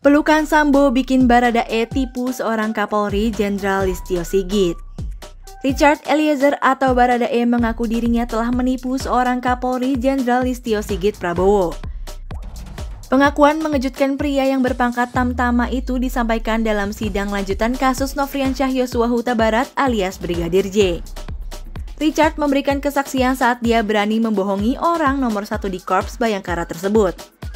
Pelukan Sambo bikin Baradae tipu seorang Kapolri Jenderal Listio Sigit. Richard Eliezer atau Baradae mengaku dirinya telah menipu seorang Kapolri Jenderal Listio Sigit Prabowo. Pengakuan mengejutkan pria yang berpangkat Tamtama itu disampaikan dalam sidang lanjutan kasus Nofriansyah Yosua Huta Barat alias Brigadir J. Richard memberikan kesaksian saat dia berani membohongi orang nomor 1 di Korps Bayangkara tersebut.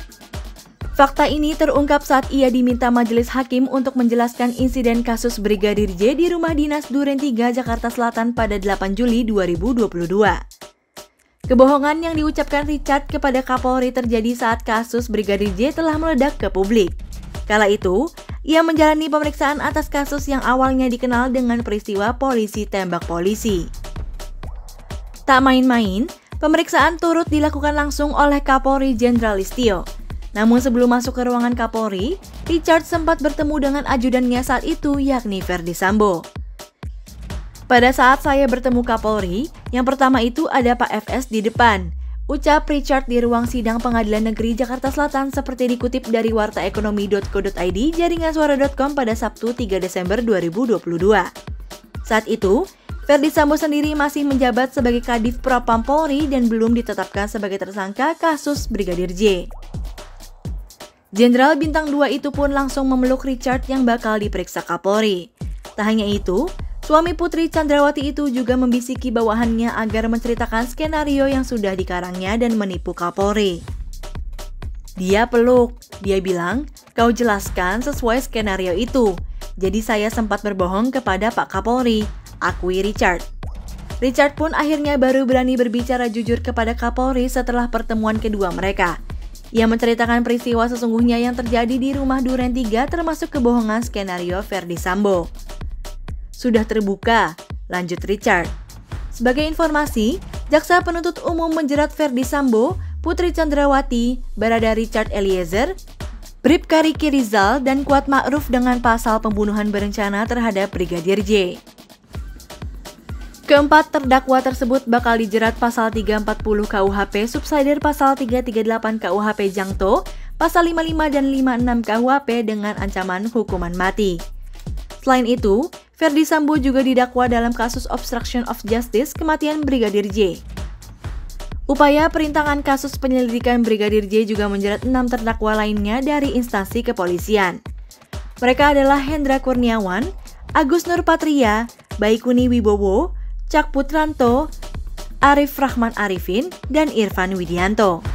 Fakta ini terungkap saat ia diminta majelis hakim untuk menjelaskan insiden kasus Brigadir J di rumah dinas Duren 3 Jakarta Selatan pada 8 Juli 2022. Kebohongan yang diucapkan Richard kepada Kapolri terjadi saat kasus Brigadir J telah meledak ke publik. Kala itu, ia menjalani pemeriksaan atas kasus yang awalnya dikenal dengan peristiwa polisi tembak polisi. Tak main-main, pemeriksaan turut dilakukan langsung oleh Kapolri Jenderal Listio. Namun sebelum masuk ke ruangan Kapolri, Richard sempat bertemu dengan ajudannya saat itu yakni Ferdy Sambo. Pada saat saya bertemu Kapolri, yang pertama itu ada Pak FS di depan, ucap Richard di ruang sidang Pengadilan Negeri Jakarta Selatan seperti dikutip dari wartaekonomi.co.id jaringansuara.com pada Sabtu 3 Desember 2022. Saat itu, Ferdy Sambo sendiri masih menjabat sebagai Kadif Propam Polri dan belum ditetapkan sebagai tersangka kasus Brigadir J. Jenderal Bintang 2 itu pun langsung memeluk Richard yang bakal diperiksa Kapolri. Tak hanya itu, suami Putri Chandrawati itu juga membisiki bawahannya agar menceritakan skenario yang sudah dikarangnya dan menipu Kapolri. Dia peluk, dia bilang, "Kau jelaskan sesuai skenario itu. Jadi saya sempat berbohong kepada Pak Kapolri," akui Richard. Richard pun akhirnya baru berani berbicara jujur kepada Kapolri setelah pertemuan kedua mereka. Ia menceritakan peristiwa sesungguhnya yang terjadi di rumah Duren 3 termasuk kebohongan skenario Ferdy Sambo. Sudah terbuka, lanjut Richard. Sebagai informasi, Jaksa Penuntut Umum menjerat Ferdy Sambo, Putri Chandrawati, Barada Richard Eliezer, Bribka Riki Rizal, dan Kuat Ma'ruf dengan pasal pembunuhan berencana terhadap Brigadir J. Keempat terdakwa tersebut bakal dijerat pasal 340 KUHP, subsidiar pasal 338 KUHP Jangto, pasal 55 dan 56 KUHP dengan ancaman hukuman mati. Selain itu, Ferdy Sambo juga didakwa dalam kasus obstruction of justice kematian Brigadir J. Upaya perintangan kasus penyelidikan Brigadir J juga menjerat 6 terdakwa lainnya dari instansi kepolisian. Mereka adalah Hendra Kurniawan, Agus Nurpatria, Baikuni Wibowo, Cak Putranto, Arif Rahman Arifin, dan Irfan Widianto.